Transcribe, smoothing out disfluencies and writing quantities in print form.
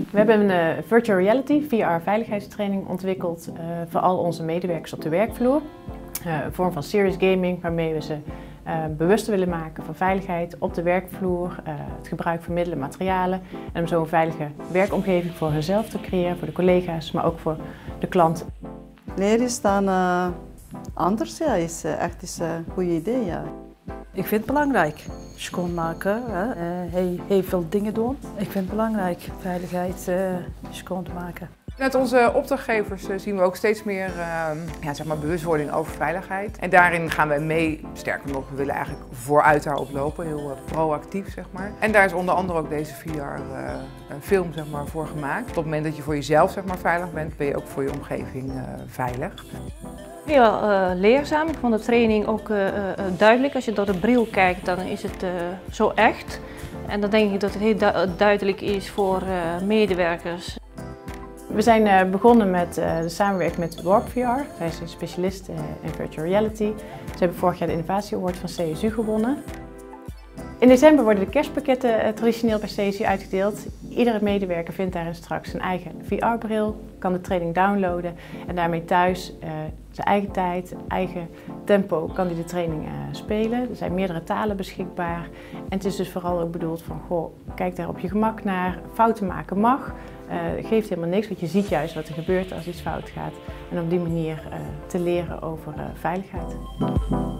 We hebben een virtual reality VR-veiligheidstraining ontwikkeld voor al onze medewerkers op de werkvloer. Een vorm van serious gaming waarmee we ze bewuster willen maken van veiligheid op de werkvloer, het gebruik van middelen en materialen en om zo een veilige werkomgeving voor hunzelf te creëren, voor de collega's, maar ook voor de klant. Leren is dan anders, ja, is echt een goed idee. Ja. Ik vind het belangrijk. Schoonmaken, heel veel dingen doen. Ik vind het belangrijk veiligheid schoon te maken. Met onze opdrachtgevers zien we ook steeds meer bewustwording over veiligheid. En daarin gaan we mee, sterker nog, we willen eigenlijk vooruit daarop lopen, heel proactief zeg maar. En daar is onder andere ook deze VR-film voor gemaakt. Op het moment dat je voor jezelf veilig bent, ben je ook voor je omgeving veilig. Heel leerzaam. Ik vond de training ook duidelijk. Als je door de bril kijkt, dan is het zo echt. En dan denk ik dat het heel duidelijk is voor medewerkers. We zijn begonnen met de samenwerking met Warp VR. Zij zijn specialist in virtual reality. Ze hebben vorig jaar de Innovatie Award van CSU gewonnen. In december worden de kerstpakketten traditioneel bij CSU uitgedeeld. Iedere medewerker vindt daarin straks zijn eigen VR-bril, kan de training downloaden en daarmee thuis zijn eigen tijd, eigen tempo kan hij de training spelen. Er zijn meerdere talen beschikbaar en het is dus vooral ook bedoeld van, goh, kijk daar op je gemak naar, fouten maken mag. Geeft helemaal niks, want je ziet juist wat er gebeurt als iets fout gaat en op die manier te leren over veiligheid.